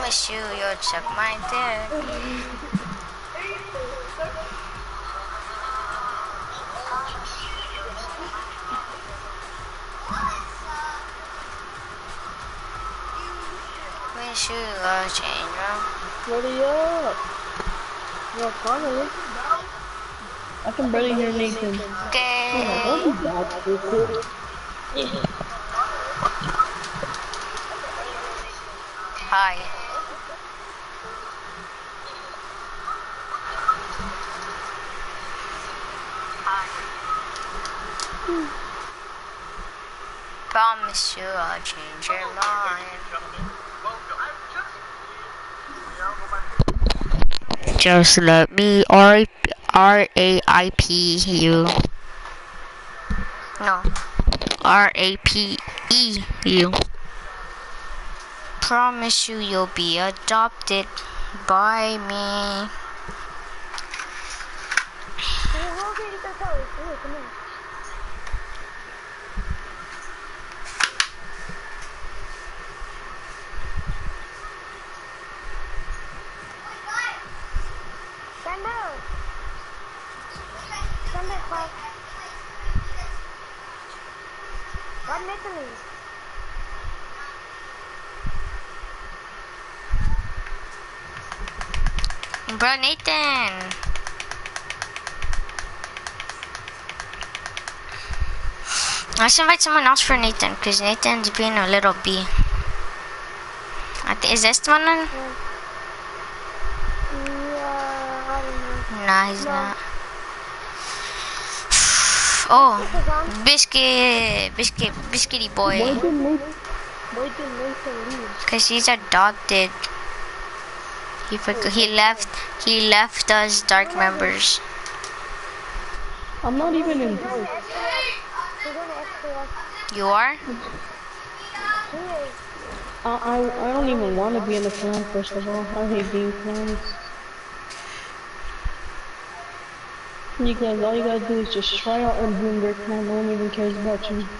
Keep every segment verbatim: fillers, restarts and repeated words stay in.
promise you, you'll check my dick. Wish you a change room. Ready up. Yo, finally. I can barely hear Nathan. Okay. Hi. Promise you I'll change your mind. Just let me R R A I P you. No. R A P E you. Promise you you'll be adopted by me. What Nathan? Bro, Nathan. Let's invite someone else for Nathan, because Nathan's being a little B. I think, is this one? Yeah. Yeah, I don't know. Nah, he's No. not. Oh, Biscuit, Biscuit, Biscuity Why boy. did Nathan, why did Nathan leave? Because he's adopted. He forgot, he left, he left us dark members. I'm not even in. We're going to X P S. You are? He is. I, I, I don't even want to be in the clan, first of all. I hate being clans. Because all you gotta do is just try out and boom their clan, no one even cares about you.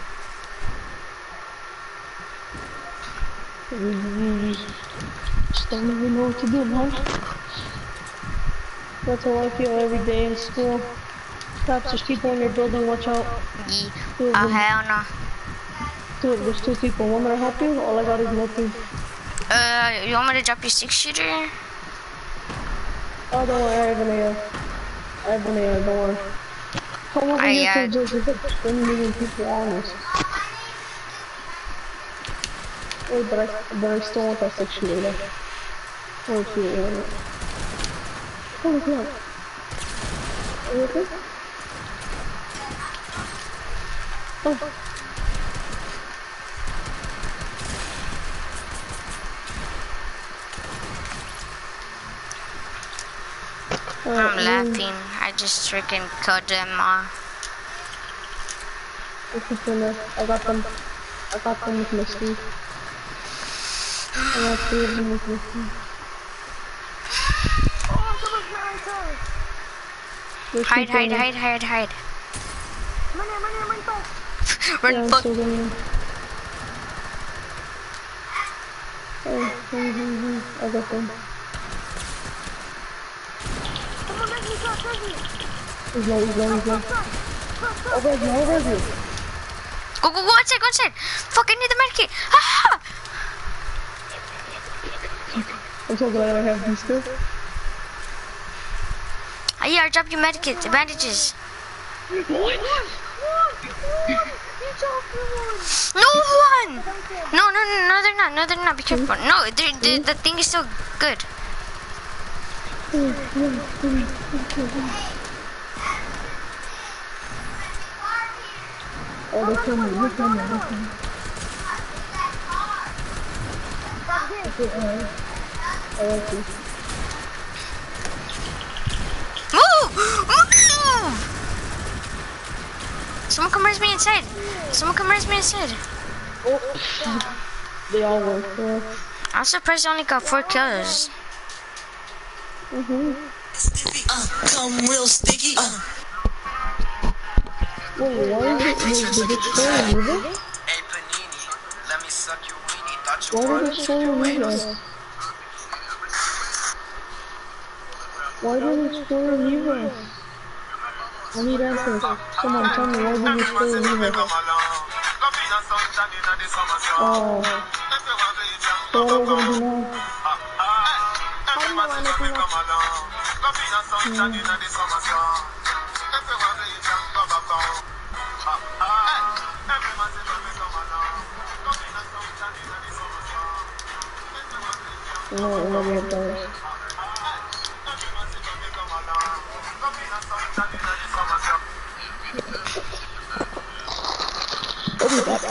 You, you just, just don't even know what to do, man. That's how I feel every day in school. Perhaps there's people in your building, watch out. Yeah. Two of Oh, them. hell no. Two, there's two people. Want me to help you? All I got is nothing. Uh, you want me to drop your six shooter? Oh, don't worry, I have an A R. I have an A R, don't worry. Come over I, here uh, to just get ten million people on us. Wait, but I, but I still want that six shooter though. Oh, shoot, I want it. Holy crap. Are you okay? Oh. I'm laughing. I just freaking cut them off. I got them. I got them with my sleeve. I got three of them with my sleeve. Oh, someone's behind us. There's Hide, people hide, in hide, hide, hide. Money, money, money, fast. there. Run, Yeah, I'm fuck. still going. Oh, hey, hey, hey. I got them. Someone let me cross, let me. He's low, he's low, he's low. Cross, cross, cross. Over you, over you. Go, go, go outside, go outside. Fuck, I need the medkit. Ah! I'm so glad I have these two. Ah, yeah, I dropped your medkit, the bandages. What? One, one, one. You dropped the one. No one! No, no, no, no, they're not. No, they're not. Be careful. No, they're, they're, the thing is still good. Oh, they're coming, they're coming, they're coming. That's it. Okay, alright. I like you. Move! Move! Someone come raise me inside. Someone come raise me inside. Oh, they all work for us. I'm surprised I only got four kills. Mm-hmm. Uh, come real sticky. Uh. Wait, why is it, wait, did it stay in music? Hey Panini, let me suck your weenie. Thought you Why did wanted it stay in music? tomatoes. Why did Explorer leave us? I need answers. Someone tell me, why did Explorer leave us? Oh. So what are we gonna do now? I don't know anything else. No, no, no, no. I'll be back.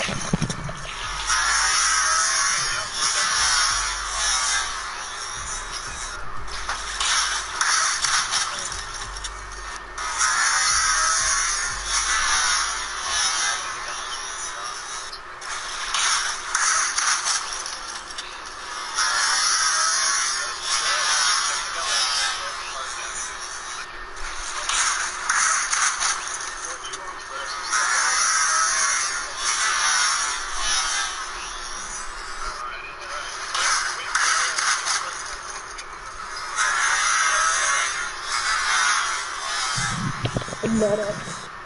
Ignore it. What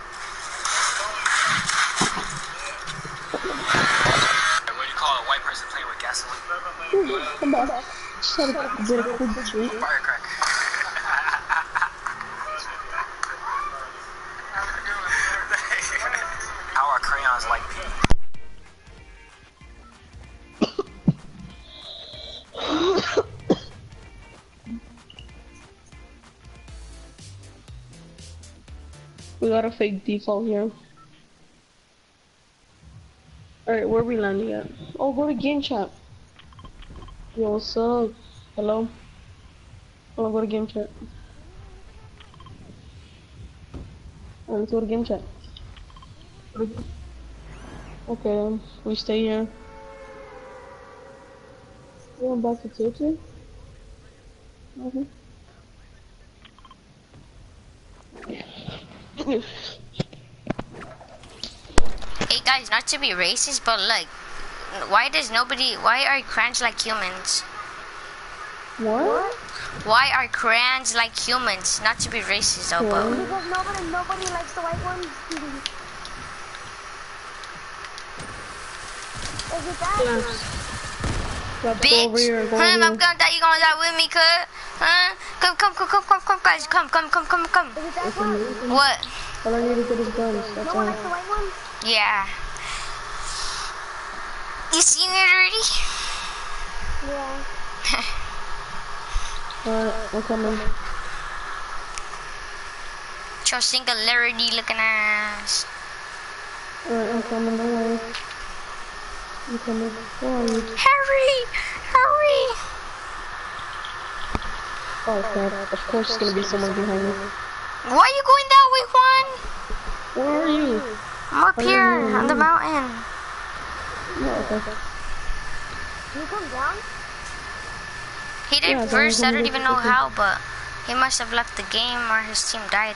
do you call a white person playing with gasoline? Ooh, come back. Just had a bit of cool treat. Firecrack. How are crayons like pee? We got a fake default here. Alright, where are we landing at? Oh, go to game chat. Yo, what's up? Hello? Oh, go to game chat. Alright, let's go to game chat. Okay, we stay here. Going back to Tilted? Okay. Hey guys, not to be racist, but like, why does nobody, why are crayons like humans? What? Why are crayons like humans? Not to be racist though, but... Because nobody, nobody likes the white ones. Is it that? Let's go over here, Bitch! go Huh, over I'm here. gonna die, you gonna die with me, cuz? Huh? Come, come, come, come, come, come, guys, come, come, come, come, come. Is it that one? What? All I need to get is guns, that's No all. one likes the white ones? Yeah. You seen it already? Yeah. Alright, I'm coming. Your singularity looking ass. Alright, I'm coming, don't worry. I'm coming. Where are you? Hurry! Hurry! Oh crap, of course there's gonna be someone behind me. Why are you going that way, Juan? Where are you? I'm up here on the mountain. Oh, okay. Can you come down? He did Yeah, then first, we're I gonna don't go even to know the- how, but he must have left the game or his team died.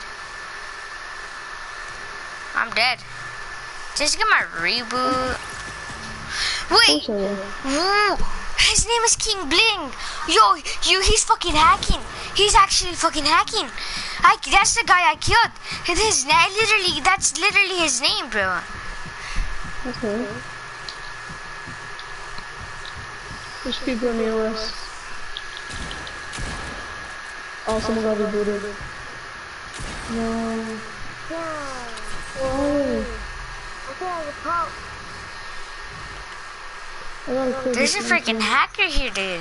I'm dead. Just get my reboot. Wait! Also, Woo! His name is King Bling! Yo, you, he's fucking hacking! He's actually fucking hacking! I, that's the guy I killed! It is, na- literally, that's literally his name, bro. okay. There's people near us. Oh, someone got rebooted. No. Yeah. Oh, Okay, I will call. I gotta kill There's a this freaking hacker here, dude.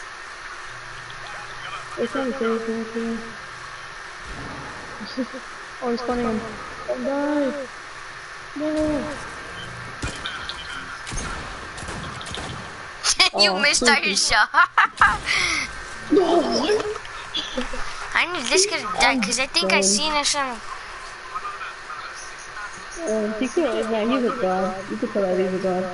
They can't say anything. Oh, he's spawning him. Oh, die! No! You Oh, missed thank our you. shot. No! What? I knew this could have died, because I think I seen it some... Um, he could, yeah, he's a god. You could tell that he's a god.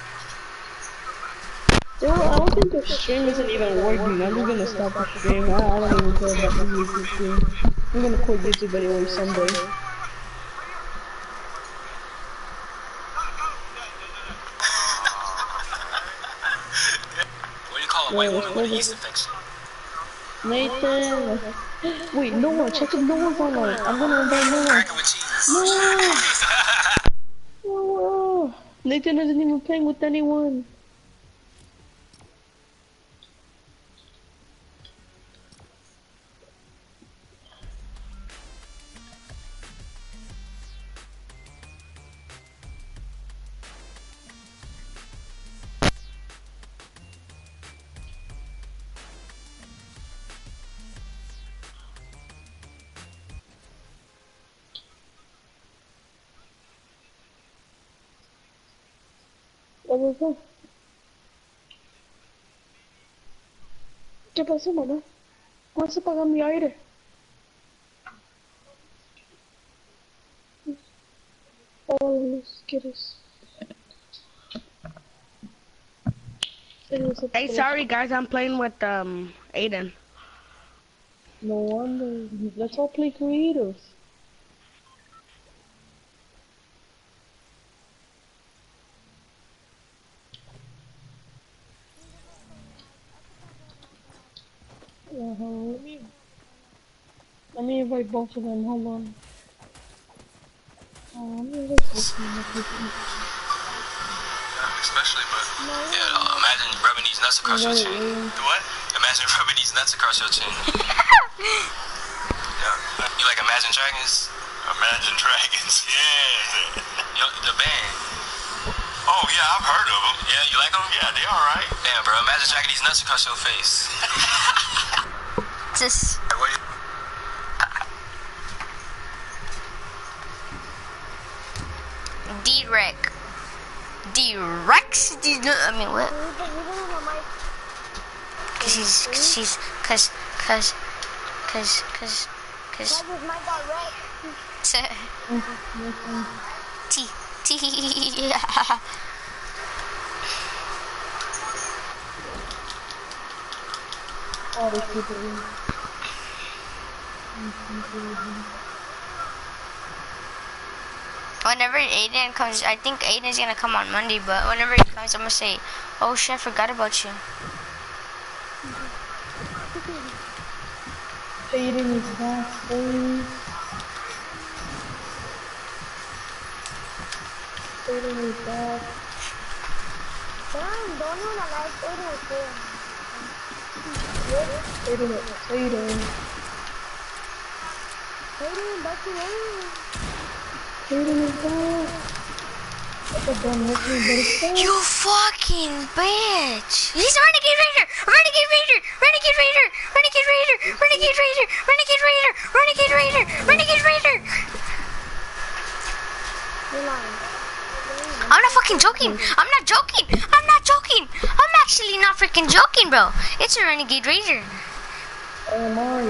Yo, I don't think the stream isn't even working. I'm just gonna stop the stream. I, I don't even care about the YouTube stream. I'm gonna quit YouTube anyway someday. What do you call a white Yeah, woman with a it's yeast infection? Nathan. Wait, Noah, check if Noah's online. I'm gonna invite Noah. Cracker with cheese. Noah! Noah! Nathan isn't even playing with anyone. ¿Qué pasó? ¿Qué pasó, mamá? ¿Cuándo se apaga mi aire? Oh, los quieres. Hey, sorry guys, I'm playing with um Aiden. No wonder. Let's all play creative. Uh-huh. Let me, let me invite both of them. Hold on. Oh, let me invite both of them. Especially, but yeah, uh, imagine rubbing these nuts across your chin. Do what? Imagine rubbing these nuts across your chin. Yeah. You like Imagine Dragons? Imagine Dragons, yeah. Yo, the band. Oh yeah, I've heard of them. Yeah, you like them? Yeah, they alright. Damn, bro, imagine dragging these nuts across your face. Just. What you- D-Rec. D-Rex? D- I mean, what? Cause he's, cause he's, cause, cause, cause, cause, cause. T, T. All these people. Whenever Aiden comes, I think Aiden's gonna come on Monday, but whenever he comes, I'm gonna say, oh shit, I forgot about you. Aiden is back, please. Aiden is back. Aiden, Aiden. Aiden is back. You fucking bitch! He's a renegade raider! Renegade raider! Renegade raider! Renegade raider! Renegade raider! Renegade raider! Renegade raider! Renegade raider! I'm not fucking joking! I'm not joking! I'm not joking! I'm actually not freaking joking, bro! It's a renegade raider. Oh my.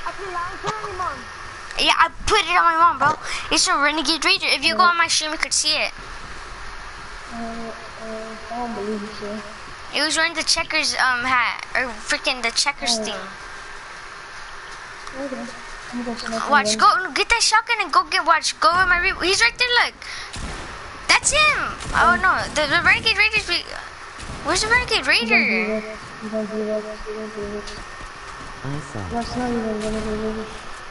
Yeah, I put it on my mom, bro. It's a renegade raider. If you go on my stream, you could see it. Uh, uh, I don't believe it, sir. It was wearing the checkers um hat, or freaking the checkers Oh. thing. Okay. I'm gonna go to Watch, go get that shotgun and go get. Watch, go with my. Re he's right there. Look, that's him. Oh no, the, the renegade raiders. Be Where's the renegade raider? You don't do that. You don't do that. I saw. That's not even gonna be ready.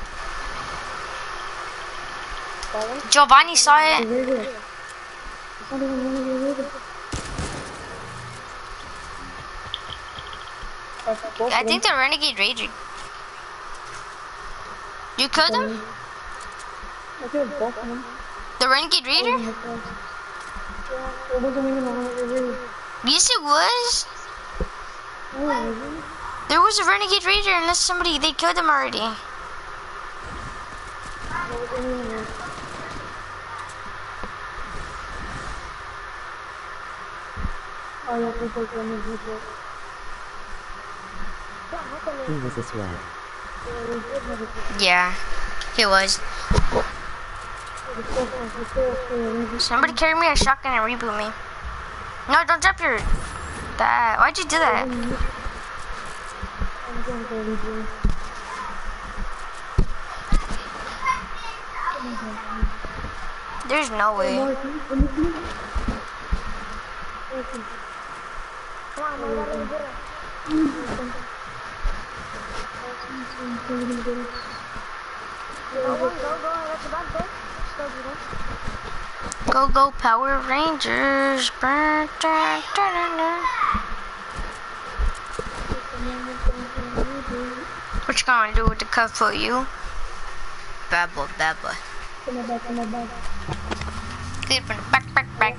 Giovanni saw it. It's not even gonna be ready. I think the renegade raider. You killed him? I killed both of them. The renegade raider? Yeah, it wasn't even a renegade raider. Yes, it was. Oh, really? There was a renegade raider unless somebody, they killed him already. It wasn't even a... Oh, yeah, people can use it. He was a swag. Yeah, he was. Somebody carry me a shotgun and reboot me. No, don't drop your... That. Why'd you do that? I'm gonna go reboot. There's no way. Go, go, go, go, that's a bad thing. Still do that. Go, go, Power Rangers. Brr, dun, dun, dun, dun. What you gonna do with the cup for you? Bad boy, bad boy. Come on back, come on back. Get from the back, back, back.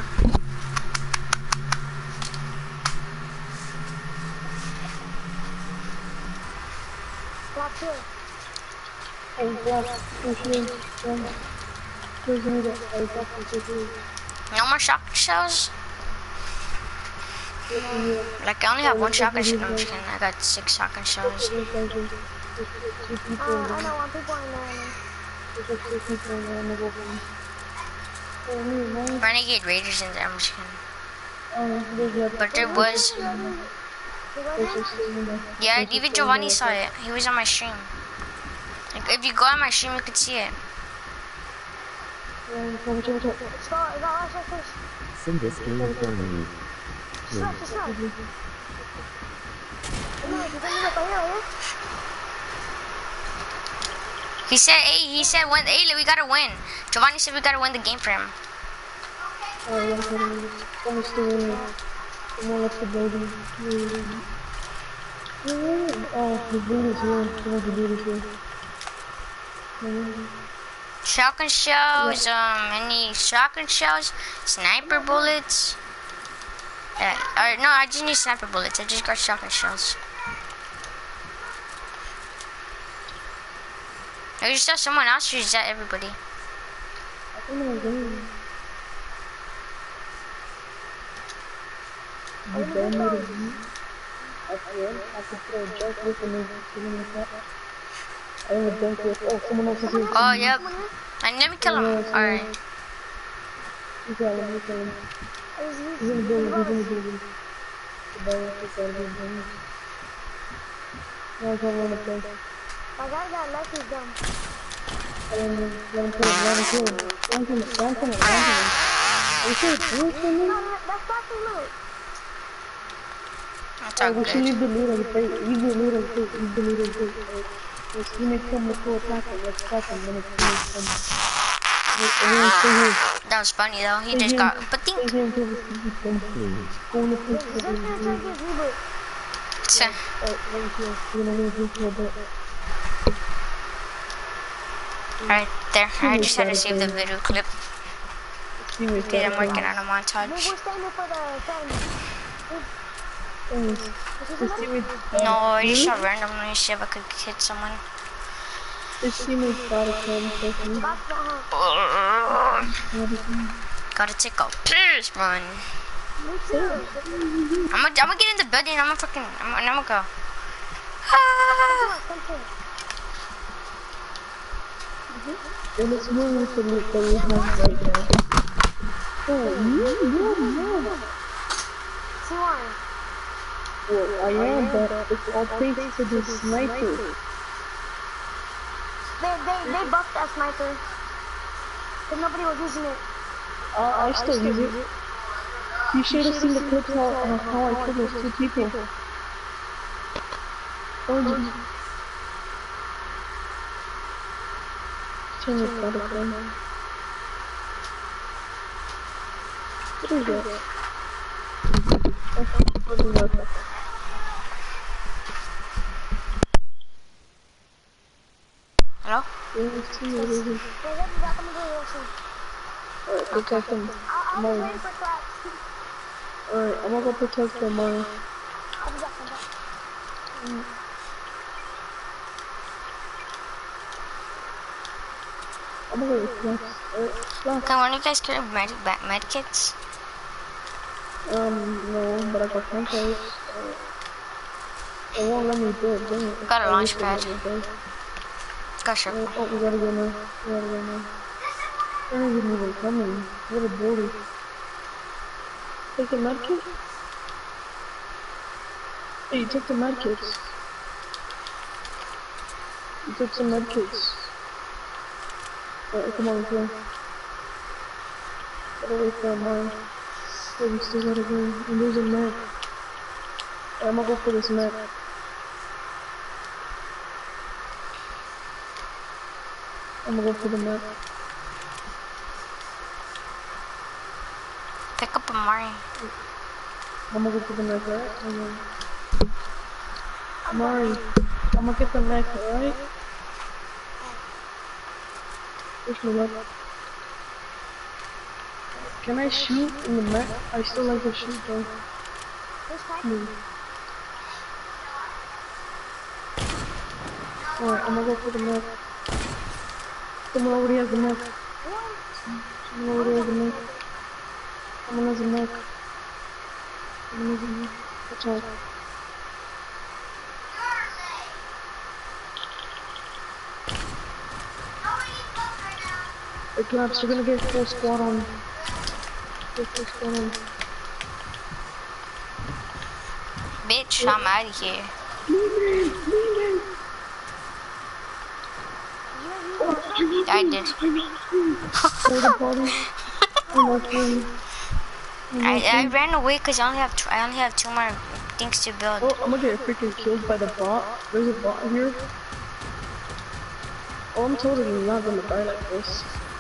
Black here. Hey, Black, push me. Push me that I got to do. No more shotgun shells? Like, I only have one shotgun shell. I'm just kidding. I got six shotgun shells. There's like two people Uh, in I there. know one people in there. There's like two people in there in the open. Oh, me, man. Renegade Raiders in there. I'm just kidding. Oh, there's like... But there was. There's just in there. Yeah, even Giovanni saw it. He was on my stream. Like, if you go on my stream, you could see it. Yeah, come, come, come. Let's go, let's go, let's go, let's go. Send this game for me. Stop, stop. No, you can look right here, He said, hey, he said, win. Hey, we gotta win. Giovanni said we gotta win the game for him. Oh, yeah, come, come, stay in there. Come on, let's go, baby. Oh, the dude is here. Come on, the dude is here. Shotgun shells, um, any shotgun shells, sniper bullets. Uh, or, no, I just need sniper bullets. I just got shotgun shells. Are you still someone else or is that everybody? I think I'm going. You don't need a view. I can. I can throw a jump with and then give him a shot. I am a jump with. Oh, someone else is here. Oh, yep. And let me kill him. Alright. You got him, you got him. He's in the building, he's in the building. The barrel is out of the building. No, I can't run up there. My guy got lucky, dumb. I don't know. Let him kill him, let him kill him. Let him kill him, let him kill him, let him kill him. Are you sure? Are you sure? No, no, that's not the loot. That's Oh, all we should good. leave the loot on the plate. Leave the loot on the plate. Leave the loot on the plate. Let's see me come with full attack him. Let's attack him. Then it's me. Everyone stay here. That was funny though. He just got. But think. Stay here until we see him. Go in the plate. Just gonna try to get reboot. So, Alright, let me heal. We're gonna leave this for a bit. alright, there. I just had to save the video clip. See me. Because I'm working on a Maybe montage. we're standing for the thing. Anyways, this teammate, No, I just shot randomly to see if I could hit someone. this teammate got a ten second. That's not her. Gotta take a piss, man. Me too. I'm gonna, I'm gonna get in the building. I'm gonna fucking, I'm, I'm gonna go. Ah! Come here. And it's more with the loot that we have right now. Oh, you, you, you. See one. Well, I am, but it's all thanks to the sniper. They, they, they buffed that sniper. But nobody was using it. Uh, I still use it. You should have seen the clips how, uh, how I killed those two people. Oh, you... Turn this back on. What is that? Okay, what is that? Hello? Yeah, see you, baby. They got the back on the door also. Alright, protect him. I'll, I'll Mine. be ready for class. Alright, I'm gonna go protect him, Mario. I'll be back, I'm back. I'm gonna go with Flex. Alright, Flex. Can one of you guys carry med, back med kits? Um, no, but I got campers. Uh, it won't let me do it, dang it. Got a I launch wish it pad. let me do it. Got your. Oh, oh, we gotta go now. We gotta go now. They're not even coming. What a bully. Take the medkit? Hey, you took the medkits. You took some medkits. Alright, come on, let's go. Gotta wait for a mine. Oh, we still gotta go. And there's a map. I'm gonna go for this map. I'm gonna go for the map. Pick up a Mari. I'm gonna go for the map, right? And then... Mari, I'm gonna get the mech, alright? Push me up. Can I shoot in the mech? I still like to shoot though. Hmm. Alright, I'm gonna go for the mech. Someone already has the mech. Someone already has the mech. Someone has the mech. Someone has the mech. Watch out. Hey, Claps, you're gonna get full squad on. Get full squad on. Bitch, I'm out of here. Leave me! Leave me! I did. For the party. I'm not kidding. I, I ran away because I only have t I only have two more things to build. Oh, I'm gonna get freaking killed by the bot. There's a bot here. Oh, I'm totally not gonna die like this.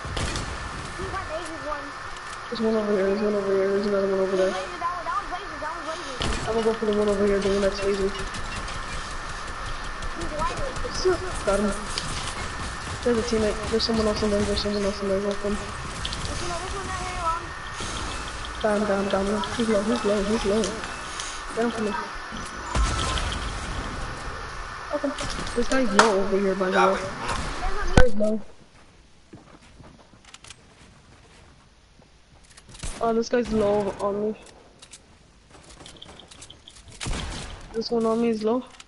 There's one over here, there's one over here, there's another one over there. I'm gonna go for the one over here, the one that's lazy. Got him. There's a teammate, there's someone else in there, there's someone else in there, welcome. Down, down, down, he's low, he's low, he's low. Down for me. Okay. This guy's low over here, by the way. This guy's low. Oh, this guy's low on me. This one on me is low.